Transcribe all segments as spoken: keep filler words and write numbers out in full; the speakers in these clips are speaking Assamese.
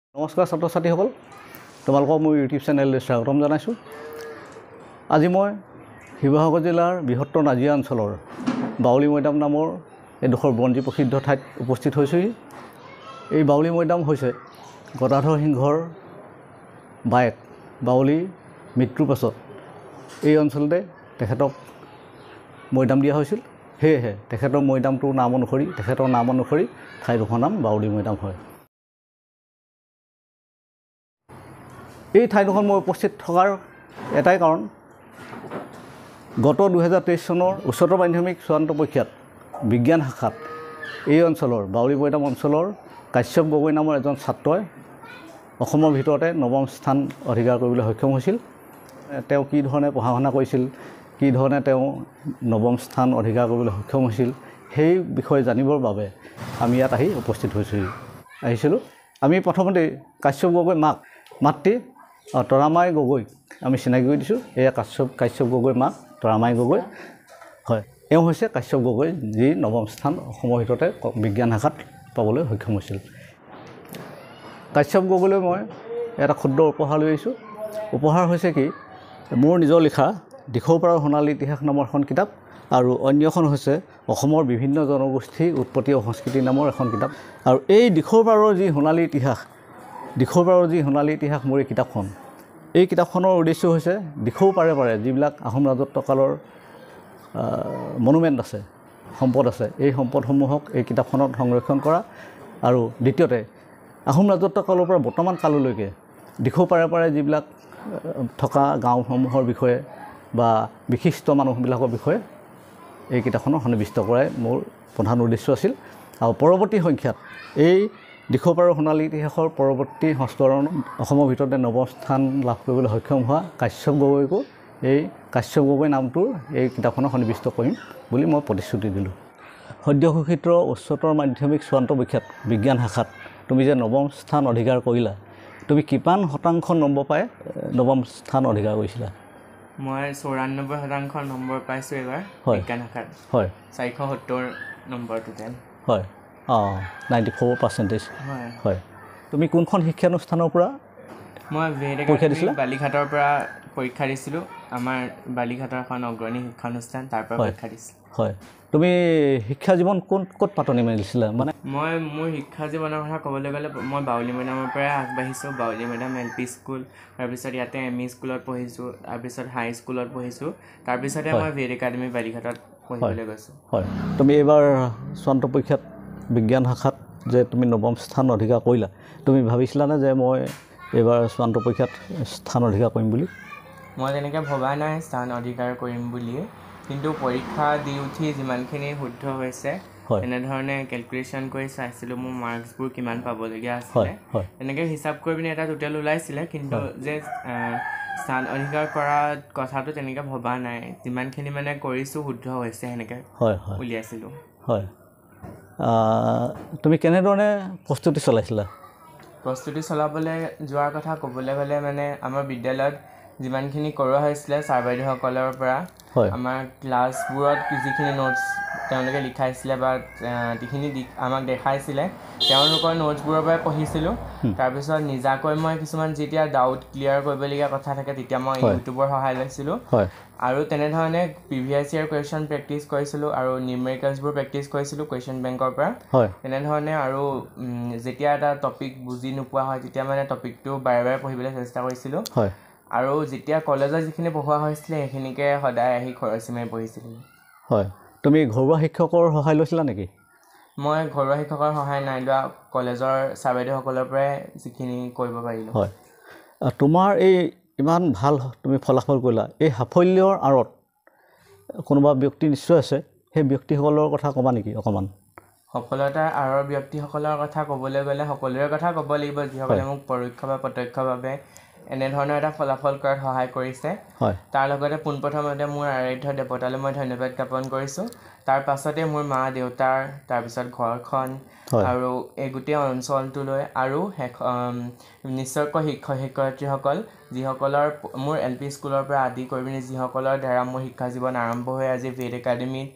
নমস্কাৰ ছাত্ৰ ছাত্ৰীসকল, তোমালোকক মোৰ ইউটিউব চেনেললৈ স্বাগতম জনাইছোঁ। আজি মই শিৱসাগৰ জিলাৰ বৃহত্তৰ নাজিৰা অঞ্চলৰ বাউলী মৈদাম নামৰ এডোখৰ বনজী প্ৰসিদ্ধ ঠাইত উপস্থিত হৈছোঁহি। এই বাউলী মৈদাম হৈছে গদাধৰ সিংহৰ বায়েক বাউলীৰ মৃত্যুৰ পাছত এই অঞ্চলতে তেখেতক মৈদাম দিয়া হৈছিল। সেয়েহে তেখেতৰ মৈদামটোৰ নাম অনুসৰি তেখেতৰ নাম অনুসৰি ঠাইডোখৰ নাম বাউলী মৈদাম হয়। এই ঠাইডোখৰত মই উপস্থিত থকাৰ এটাই কাৰণ, গত দুহেজাৰ তেইছ চনৰ উচ্চতৰ মাধ্যমিক চূড়ান্ত পৰীক্ষাত বিজ্ঞান শাখাত এই অঞ্চলৰ বাউলী মৈদাম অঞ্চলৰ কাশ্যপ গগৈ নামৰ এজন ছাত্ৰই অসমৰ ভিতৰতে নৱম স্থান অধিকাৰ কৰিবলৈ সক্ষম হৈছিল। তেওঁ কি ধৰণে পঢ়া শুনা কৰিছিল, কি ধৰণে তেওঁ নৱম স্থান অধিকাৰ কৰিবলৈ সক্ষম হৈছিল, সেই বিষয়ে জানিবৰ বাবে আমি ইয়াত আহি উপস্থিত হৈছোঁ আহিছিলোঁ। আমি প্ৰথমতে কাশ্যপ গগৈ মাক মাতৃ তৰামাই গগৈক আমি চিনাকি কৰি দিছোঁ। এয়া কাশ্যপ কাশ্যপ গগৈ মাক তৰামাই গগৈ হয়। এওঁ হৈছে কাশ্যপ গগৈ, যি নৱম স্থান অসমৰ ভিতৰতে বিজ্ঞান শাখাত পাবলৈ সক্ষম হৈছিল। কাশ্যপ গগৈলৈ মই এটা ক্ষুদ্ৰ উপহাৰ লৈ আহিছোঁ। উপহাৰ হৈছে কি, মোৰ নিজৰ লিখা দিখৌ পাৰৰ সোণালী ইতিহাস নামৰ এখন কিতাপ, আৰু অন্যখন হৈছে অসমৰ বিভিন্ন জনগোষ্ঠীৰ উৎপত্তি আৰু সংস্কৃতি নামৰ এখন কিতাপ। আৰু এই দিখৌ পাৰৰ যি সোণালী ইতিহাস দিখৌ পাৰৰ যি সোণালী ইতিহাস মোৰ এই কিতাপখন, এই কিতাপখনৰ উদ্দেশ্য হৈছে দিখৌ পাৰে পাৰে যিবিলাক আহোম ৰাজত্বকালৰ মনুমেণ্ট আছে, সম্পদ আছে, এই সম্পদসমূহক এই কিতাপখনত সংৰক্ষণ কৰা, আৰু দ্বিতীয়তে আহোম ৰাজত্বকালৰ পৰা বৰ্তমান কাললৈকে দিখৌ পাৰে পাৰে যিবিলাক থকা গাঁওসমূহৰ বিষয়ে বা বিশিষ্ট মানুহবিলাকৰ বিষয়ে এই কিতাপখনৰ সন্নিৱিষ্ট কৰাই মোৰ প্ৰধান উদ্দেশ্য আছিল। আৰু পৰৱৰ্তী সংখ্যাত এই দিখৌ পাৰৰ সোণালী ইতিহাসৰ পৰৱৰ্তী সংস্কৰণ অসমৰ ভিতৰতে নৱম স্থান লাভ কৰিবলৈ সক্ষম হোৱা কাশ্যপ গগৈকো এই কাশ্যপ গগৈ নামটোৰ এই কিতাপখনত সন্নিৱিষ্ট কৰিম বুলি মই প্ৰতিশ্ৰুতি দিলোঁ। সদ্য ঘোষিত উচ্চতৰ মাধ্যমিক চূড়ান্ত পৰীক্ষাত বিজ্ঞান শাখাত তুমি যে নৱম স্থান অধিকাৰ কৰিলা, তুমি কিমান শতাংশ নম্বৰ পাই নৱম স্থান অধিকাৰ কৰিছিলা? মই চৌৰান্নব্বৈ শতাংশ নম্বৰ পাইছোঁ এইবাৰ বিজ্ঞান শাখাত। হয়, চাৰিশ সত্তৰ নম্বৰ টোটেল। হয়, অঁ নাইণ্টি ফ'ৰ পাৰ্চেণ্টেজ। হয় হয়। তুমি কোনখন শিক্ষানুষ্ঠানৰ পৰা মই পৰীক্ষা দিছিলা? বালিঘাটৰ পৰা পৰীক্ষা দিছিলোঁ। আমাৰ বালিঘাটৰ এখন অগ্ৰণী শিক্ষানুষ্ঠান, তাৰ পৰা পৰীক্ষা দিছিলোঁ। হয়। তুমি শিক্ষা জীৱন কোন ক'ত পাতনি মেলিছিলা? মানে মই মোৰ শিক্ষা জীৱনৰ কথা ক'বলৈ গ'লে মই বাউলী মৈদামৰ পৰাই আগবাঢ়িছোঁ। Bauli Maidam L P school, তাৰপিছত ইয়াতে এম ই স্কুলত পঢ়িছোঁ, তাৰপিছত হাই স্কুলত পঢ়িছোঁ, তাৰপিছতে মই ভি এড একাডেমি বালিঘাটত পঢ়িবলৈ গৈছোঁ। হয়। তুমি এইবাৰ চূড়ান্ত পৰীক্ষাত বিজ্ঞান শাখাত যে তুমি নৱম স্থান অধিকাৰ কৰিলা, তুমি ভাবিছিলানে যে মই এইবাৰ চূড়ান্ত পৰীক্ষাত স্থান অধিকাৰ কৰিম বুলি? মই তেনেকৈ ভবা নাই স্থান অধিকাৰ কৰিম বুলিয়ে, কিন্তু পৰীক্ষা দি উঠি যিমানখিনি শুদ্ধ হৈছে তেনেধৰণে কেলকুলেশ্যন কৰি চাইছিলোঁ মোৰ মাৰ্কছবোৰ কিমান পাবলগীয়া আছিলে। তেনেকৈ হিচাপ কৰি পিনি এটা টোটেল ওলাইছিলে, কিন্তু যে স্থান অধিকাৰ কৰা কথাটো তেনেকৈ ভবা নাই। যিমানখিনি মানে কৰিছোঁ শুদ্ধ হৈছে সেনেকৈ উলিয়াইছিলোঁ। হয়। তুমি কেনেধৰণে প্ৰস্তুতি চলাইছিলা? প্ৰস্তুতি চলাবলৈ যোৱাৰ কথা ক'বলৈ গ'লে মানে আমাৰ বিদ্যালয়ত যিমানখিনি কৰোৱা হৈছিলে ছাৰ বাইদেউসকলৰ পৰা, আমাৰ ক্লাছবোৰত যিখিনি নোটছ তেওঁলোকে লিখাইছিলে বা যিখিনি দি আমাক দেখাইছিলে তেওঁলোকৰ নোটছবোৰৰ পৰাই পঢ়িছিলোঁ। তাৰপিছত নিজাকৈ মই কিছুমান যেতিয়া ডাউট ক্লিয়াৰ কৰিবলগীয়া কথা থাকে তেতিয়া মই ইউটিউবৰ সহায় লৈছিলোঁ, আৰু তেনেধৰণে প্ৰিভিয়াছ ইয়াৰ কুৱেশ্যন প্ৰেক্টিছ কৰিছিলোঁ, আৰু নিউমেৰিকেলছবোৰ প্ৰেক্টিছ কৰিছিলোঁ কুৱেশ্যন বেংকৰ পৰা। তেনেধৰণে আৰু যেতিয়া এটা টপিক বুজি নোপোৱা হয় তেতিয়া মানে টপিকটো বাৰে বাৰে পঢ়িবলৈ চেষ্টা কৰিছিলোঁ। আৰু যেতিয়া কলেজত যিখিনি পঢ়োৱা হৈছিলে সেইখিনিকে সদায় আহি খৰচি মাৰি পঢ়িছিলোঁ। হয়। তুমি ঘৰুৱা শিক্ষকৰ সহায় লৈছিলা নেকি? মই ঘৰুৱা শিক্ষকৰ সহায় নাই লোৱা, কলেজৰ ছাৰ বাইদেউসকলৰ পৰাই যিখিনি কৰিব পাৰিলোঁ। হয়। তোমাৰ এই ইমান ভাল তুমি ফলাফল কৰিলা, এই সাফল্যৰ আঁৰত কোনোবা ব্যক্তি নিশ্চয় আছে, সেই ব্যক্তিসকলৰ কথা ক'বা নেকি অকণমান? সফলতাৰ আঁৰৰ ব্যক্তিসকলৰ কথা ক'বলৈ গ'লে সকলোৰে কথা ক'ব লাগিব, যিসকলে মোক পৰোক্ষ বা প্ৰত্যক্ষভাৱে এনেধৰণৰ এটা ফলাফল কৰাত সহায় কৰিছে। তাৰ লগতে পোনপ্ৰথমতে মোৰ আৰাধ্য দেৱতালৈ মই ধন্যবাদ জ্ঞাপন কৰিছোঁ। তাৰ পাছতে মোৰ মা দেউতাৰ, তাৰপিছত ঘৰখন, আৰু এই গোটেই অঞ্চলটোলৈ, আৰু নিশ্চয়কৈ শিক্ষক শিক্ষয়িত্ৰীসকল যিসকলৰ মোৰ এল পি স্কুলৰ পৰা আদি কৰি পিনি যিসকলৰ দ্বাৰা মোৰ শিক্ষা জীৱন আৰম্ভ হৈ আজি ভি এড একাডেমিত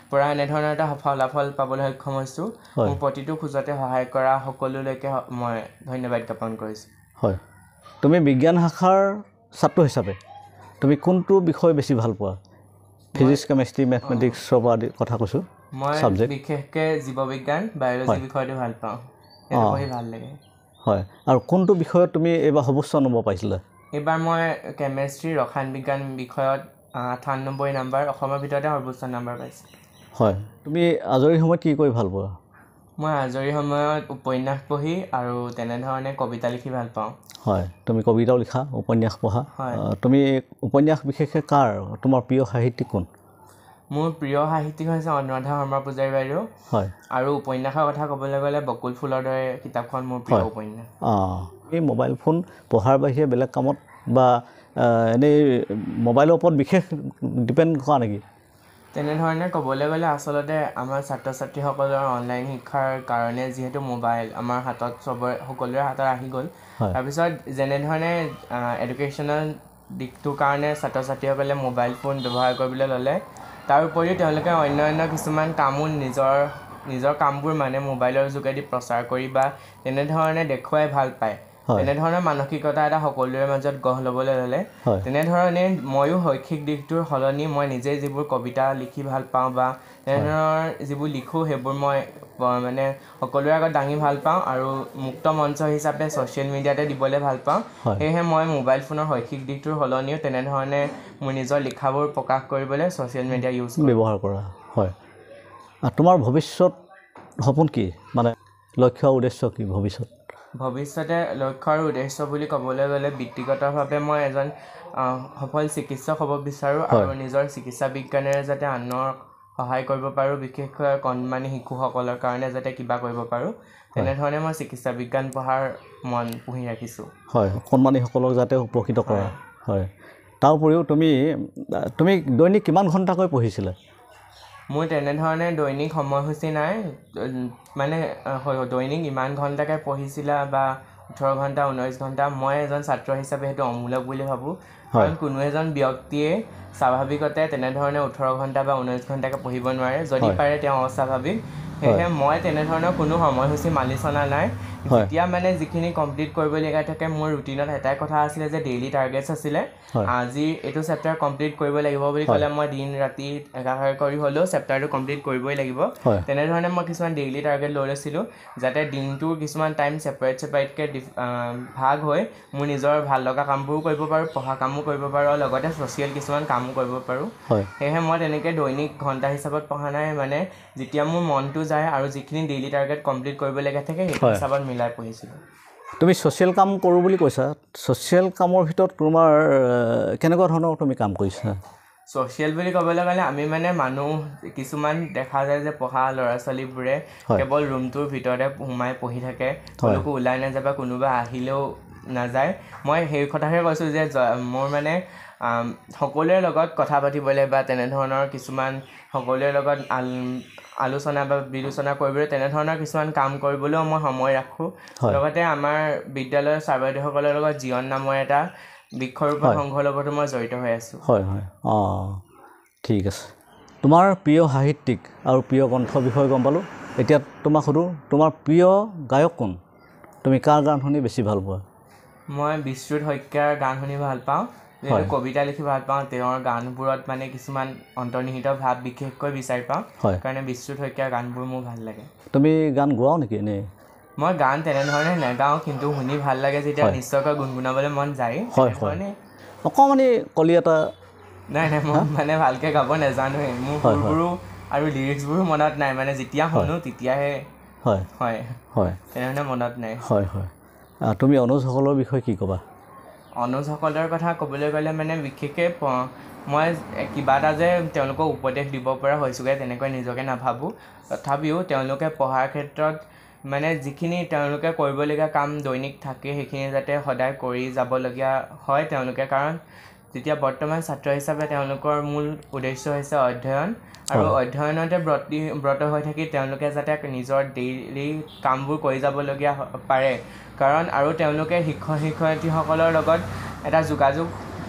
পৰা এনেধৰণৰ এটা ফলাফল পাবলৈ সক্ষম হৈছোঁ মোৰ প্ৰতিটো খোজতে সহায় কৰা সকলোলৈকে মই ধন্যবাদ জ্ঞাপন কৰিছোঁ হয় তুমি বিজ্ঞান শাখাৰ ছাত্ৰ হিচাপে তুমি কোনটো বিষয় বেছি ভাল পোৱা ফিজিক্স কেমেষ্ট্ৰি মেথমেটিক্সৰ পৰা কথা কৈছোঁ মই বিশেষকৈ জীৱবিজ্ঞান বায়'লজি বিষয়টো ভাল পাওঁ এইটো পঢ়ি ভাল লাগে হয় আৰু কোনটো বিষয়ত তুমি এইবাৰ সৰ্বোচ্চ নম্বৰ পাইছিলা এইবাৰ মই কেমেষ্ট্ৰি ৰসায়ন বিজ্ঞান বিষয়ত আঠানব্বৈ নম্বৰ অসমৰ ভিতৰতে সৰ্বোচ্চ নম্বৰ পাইছোঁ হয় তুমি আজৰি সময়ত কি কৰি ভাল পোৱা মই আজৰি সময়ত উপন্যাস পঢ়ি আৰু তেনেধৰণে কবিতা লিখি ভাল পাওঁ হয় তুমি কবিতাও লিখা উপন্যাস পঢ়া তুমি উপন্যাস বিশেষকৈ কাৰ তোমাৰ প্ৰিয় সাহিত্যিক কোন মোৰ প্ৰিয় সাহিত্যিক হৈছে অনুৰাধা শৰ্মা পূজাৰী বাইদেউ হয় আৰু উপন্যাসৰ কথা ক'বলৈ গ'লে বকুল ফুলৰ দৰে কিতাপখন মোৰ প্ৰিয় উপন্যাস অঁ এই মোবাইল ফোন পঢ়াৰ বাহিৰে বেলেগ কামত বা এনেই মোবাইলৰ ওপৰত বিশেষ ডিপেণ্ড কৰা নেকি তেনেধৰণে ক'বলৈ গ'লে আচলতে আমাৰ ছাত্ৰ ছাত্ৰীসকলৰ অনলাইন শিক্ষাৰ কাৰণে যিহেতু মোবাইল আমাৰ হাতত চবৰে সকলোৰে হাতত আহি গ'ল তাৰপিছত যেনেধৰণে এডুকেশ্যনেল দিশটোৰ কাৰণে ছাত্ৰ ছাত্ৰীসকলে মোবাইল ফোন ব্যৱহাৰ কৰিবলৈ ল'লে তাৰ উপৰিও তেওঁলোকে অন্য অন্য কিছুমান কামো নিজৰ নিজৰ কামবোৰ মানে মোবাইলৰ যোগেদি প্ৰচাৰ কৰি বা তেনেধৰণে দেখুৱাই ভাল পায় তেনেধৰণৰ মানসিকতা এটা সকলোৰে মাজত গঢ় ল'বলৈ ল'লে তেনেধৰণে ময়ো শৈক্ষিক দিশটোৰ সলনি মই নিজে যিবোৰ কবিতা লিখি ভাল পাওঁ বা তেনেধৰণৰ যিবোৰ লিখোঁ সেইবোৰ মই মানে সকলোৰে আগত দাঙি ভাল পাওঁ আৰু মুক্ত মঞ্চ হিচাপে ছ'চিয়েল মিডিয়াতে দিবলৈ ভাল পাওঁ সেয়েহে মই মোবাইল ফোনৰ শৈক্ষিক দিশটোৰ সলনিও তেনেধৰণে মোৰ নিজৰ লিখাবোৰ প্ৰকাশ কৰিবলৈ ছ'চিয়েল মিডিয়া ইউজ ব্যৱহাৰ কৰা হয় তোমাৰ ভৱিষ্যত সপোন কি মানে লক্ষ্য উদ্দেশ্য কি ভৱিষ্যত ভৱিষ্যতে লক্ষ্য আৰু উদ্দেশ্য বুলি ক'বলৈ গ'লে ব্যক্তিগতভাৱে মই এজন সফল চিকিৎসক হ'ব বিচাৰোঁ আৰু নিজৰ চিকিৎসা বিজ্ঞানেৰে যাতে আনৰ সহায় কৰিব পাৰোঁ বিশেষকৈ কণমানি শিশুসকলৰ কাৰণে যাতে কিবা কৰিব পাৰোঁ তেনেধৰণে মই চিকিৎসা বিজ্ঞান পঢ়াৰ মন পুহি ৰাখিছোঁ হয় কণমানিসকলক যাতে উপকৃত কৰা হয় তাৰ উপৰিও তুমি তুমি দৈনিক কিমান ঘণ্টাকৈ পঢ়িছিলা মোৰ তেনেধৰণে দৈনিক সময়সূচী নাই মানে দৈনিক ইমান ঘণ্টাকৈ পঢ়িছিলা বা ওঠৰ ঘণ্টা ঊনৈছ ঘণ্টা মই এজন ছাত্ৰ হিচাপে সেইটো অমূলক বুলি ভাবোঁ কাৰণ কোনো এজন ব্যক্তিয়ে স্বাভাৱিকতে তেনেধৰণে ওঠৰ ঘণ্টা বা ঊনৈছ ঘণ্টাকৈ পঢ়িব নোৱাৰে যদি পাৰে তেওঁ অস্বাভাৱিক সেয়েহে মই তেনেধৰণৰ কোনো সময়সূচী মানি চলা নাই যেতিয়া মানে যিখিনি কমপ্লিট কৰিবলগীয়া থাকে মোৰ ৰুটিনত এটাই কথা আছিলে যে ডেইলি টাৰ্গেটছ আছিলে আজি এইটো চেপ্টাৰ কমপ্লিট কৰিব লাগিব বুলি ক'লে মই দিন ৰাতি একাকাৰ কৰি হ'লেও চেপ্টাৰটো কমপ্লিট কৰিবই লাগিব তেনেধৰণে মই কিছুমান ডেইলি টাৰ্গেট লৈ লৈছিলোঁ যাতে দিনটোৰ কিছুমান টাইম ছেপাৰেট ছেপাৰেটকৈ ভাগ হৈ মোৰ নিজৰ ভাল লগা কামবোৰো কৰিব পাৰোঁ পঢ়া কামো কৰিব পাৰোঁ আৰু লগতে ছ'চিয়েল কিছুমান কামো কৰিব পাৰোঁ সেয়েহে মই তেনেকৈ দৈনিক ঘণ্টা হিচাপত পঢ়া নাই মানে যেতিয়া মোৰ মনটো যায় আৰু যিখিনি ডেইলি টাৰ্গেট কমপ্লিট কৰিবলগীয়া থাকে সেইটো হিচাপত মিলাই পঢ়িছিলোঁ তুমি ছ'চিয়েল কাম কৰোঁ বুলি কৈছা ছ'চিয়েল কামৰ ভিতৰত তোমাৰ কেনেকুৱা ধৰণৰ তুমি কাম কৰিছা ছ'চিয়েল বুলি ক'বলৈ গ'লে আমি মানে মানুহ কিছুমান দেখা যায় যে পঢ়া ল'ৰা ছোৱালীবোৰে কেৱল ৰুমটোৰ ভিতৰতে সোমাই পঢ়ি থাকে তেওঁলোকো ওলাই নাযায় বা কোনোবা আহিলেও নাযায় মই সেই কথাহে কৈছোঁ যে মোৰ মানে সকলোৰে লগত কথা পাতিবলৈ বা তেনেধৰণৰ কিছুমান সকলোৰে লগত আলোচনা বা বিলোচনা কৰিবলৈ তেনেধৰণৰ কিছুমান কাম কৰিবলৈও মই সময় ৰাখোঁ লগতে আমাৰ বিদ্যালয়ৰ ছাৰ বাইদেউসকলৰ লগত জীৱন নামৰ এটা বৃক্ষৰোপণ সংঘৰ লগতো মই জড়িত হৈ আছোঁ হয় হয় অঁ ঠিক আছে তোমাৰ প্ৰিয় সাহিত্যিক আৰু প্ৰিয় গ্ৰন্থ বিষয়ে গম পালোঁ এতিয়া তোমাক সোধোঁ তোমাৰ প্ৰিয় গায়ক কোন তুমি কাৰ গান শুনি বেছি ভাল পোৱা মই বিশ্বজিৎ শইকীয়াৰ গান শুনি ভাল পাওঁ যিহেতু কবিতা লিখি ভাল পাওঁ তেওঁৰ গানবোৰত মানে কিছুমান অন্তৰ্নিহিত ভাৱ বিশেষকৈ বিচাৰি পাওঁ কাৰণে বিশ্বজিৎ শইকীয়াৰ গানবোৰ মোৰ ভাল লাগে তুমি গান গোৱাও নেকি এনেই মই গান তেনেধৰণে নেগাওঁ কিন্তু শুনি ভাল লাগে যেতিয়া নিশ্চয়কৈ গুণগুণাবলৈ মন যায় হয় হয় অকণমানি কলি এটা নাই নাই মই মানে ভালকৈ গাব নাজানোৱেই মোৰ সুৰবোৰো আৰু লিৰিক্সবোৰো মনত নাই মানে যেতিয়া শুনো তেতিয়াহে হয় হয় হয় তেনেধৰণে মনত নাই হয় হয় তুমি অনুজসকলৰ বিষয়ে কি ক'বা অনুজসকলৰ কথা ক'বলৈ গ'লে মানে বিশেষকৈ মই কিবা এটা যে তেওঁলোকক উপদেশ দিব পৰা হৈছোঁগৈ তেনেকৈ নিজকে নাভাবোঁ তথাপিও তেওঁলোকে পঢ়াৰ ক্ষেত্ৰত মানে যিখিনি তেওঁলোকে কৰিবলগীয়া কাম দৈনিক থাকে সেইখিনি যাতে সদায় কৰি যাবলগীয়া হয় তেওঁলোকে কাৰণ যেতিয়া বৰ্তমান ছাত্ৰ হিচাপে তেওঁলোকৰ মূল উদ্দেশ্য হৈছে অধ্যয়ন আৰু অধ্যয়নতে ব্ৰতি ব্ৰত হৈ থাকি তেওঁলোকে যাতে নিজৰ ডেইলি কামবোৰ কৰি যাবলগীয়া পাৰে কাৰণ আৰু তেওঁলোকে শিক্ষক শিক্ষয়িত্ৰীসকলৰ লগত এটা যোগাযোগ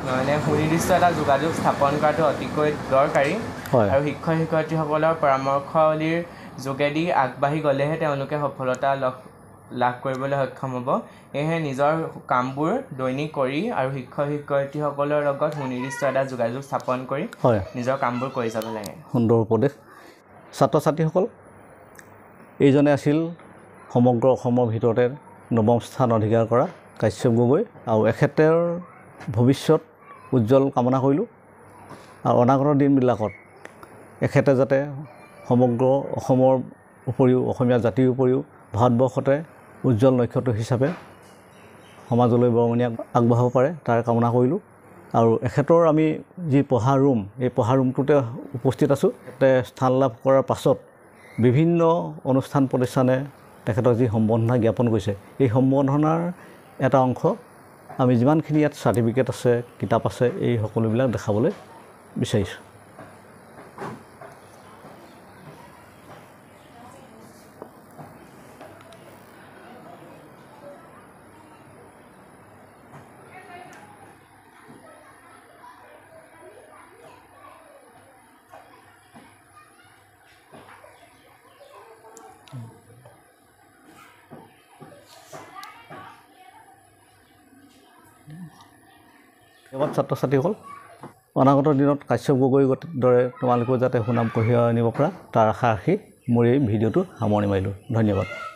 মানে সুনিৰ্দিষ্ট এটা যোগাযোগ স্থাপন কৰাটো অতিকৈ দৰকাৰী আৰু শিক্ষক শিক্ষয়িত্ৰীসকলৰ পৰামৰ্শৱলীৰ যোগেদি আগবাঢ়ি গ'লেহে তেওঁলোকে সফলতা লাভ কৰিবলৈ সক্ষম হ'ব। সেয়েহে নিজৰ কামবোৰ দৈনিক কৰি আৰু শিক্ষক শিক্ষয়িত্ৰীসকলৰ লগত সুনিৰ্দিষ্ট এটা যোগাযোগ স্থাপন কৰি নিজৰ কামবোৰ কৰি যাব লাগে। সুন্দৰ উপদেশ। ছাত্ৰ ছাত্ৰীসকল, এইজনে আছিল সমগ্ৰ অসমৰ ভিতৰতে নৱম স্থান অধিকাৰ কৰা কাশ্যপ গগৈ, আৰু এখেতৰ ভৱিষ্যত উজ্জ্বল কামনা কৰিলোঁ। আৰু অনাগত দিনবিলাকত এখেতে যাতে সমগ্ৰ অসমৰ উপৰিও অসমীয়া জাতিৰ উপৰিও ভাৰতবৰ্ষতে উজ্জ্বল নক্ষত্ৰ হিচাপে সমাজলৈ বৰঙণি আগবঢ়াব পাৰে তাৰ কামনা কৰিলোঁ। আৰু এখেতৰ আমি যি পঢ়া ৰুম, এই পঢ়া ৰুমটোতে উপস্থিত আছোঁ। তাতে স্থান লাভ কৰাৰ পাছত বিভিন্ন অনুষ্ঠান প্ৰতিষ্ঠানে তেখেতক যি সম্বৰ্ধনা জ্ঞাপন কৰিছে, এই সম্বৰ্ধনাৰ এটা অংশ আমি যিমানখিনি ইয়াত চাৰ্টিফিকেট আছে, কিতাপ আছে, এই সকলোবিলাক দেখাবলৈ বিচাৰিছোঁ। ধন্যবাদ ছাত্ৰ ছাত্ৰীসকল। অনাগত দিনত কাশ্যপ গগৈৰ দৰে তোমালোকেও যাতে সুনাম কঢ়িয়াই আনিব পৰা তাৰ আশা ৰাখি মোৰ এই ভিডিঅ'টো সামৰণি মাৰিলোঁ। ধন্যবাদ।